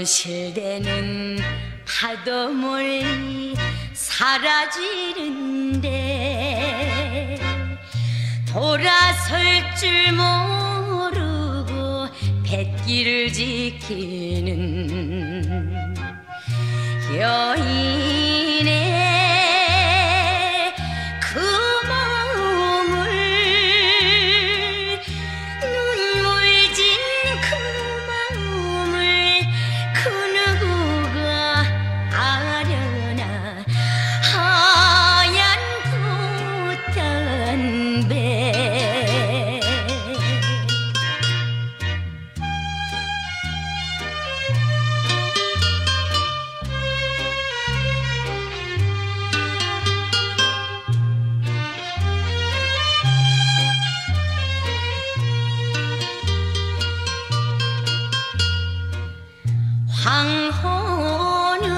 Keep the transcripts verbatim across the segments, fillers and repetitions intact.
넘실대는 파도 멀리 사라지는데 돌아설 줄 모르고 뱃길을 지키는 여인의 그 마음을 눈물 진 그 마음을 그 누구가 아려나. 하얀 붓담배 황혼을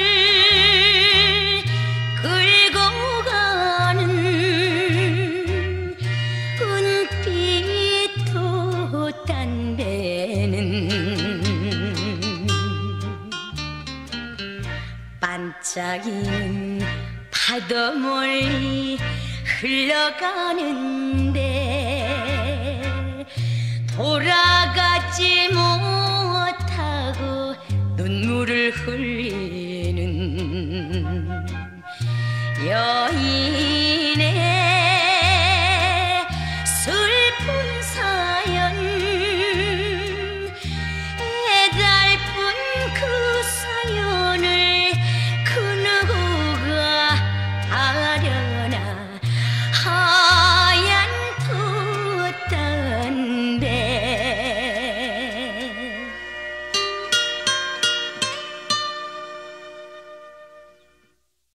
끌고 가는 은빛 돛담배는 반짝이는 파도 멀리 흘러가는데 돌아가지 못하고 눈물을 흘려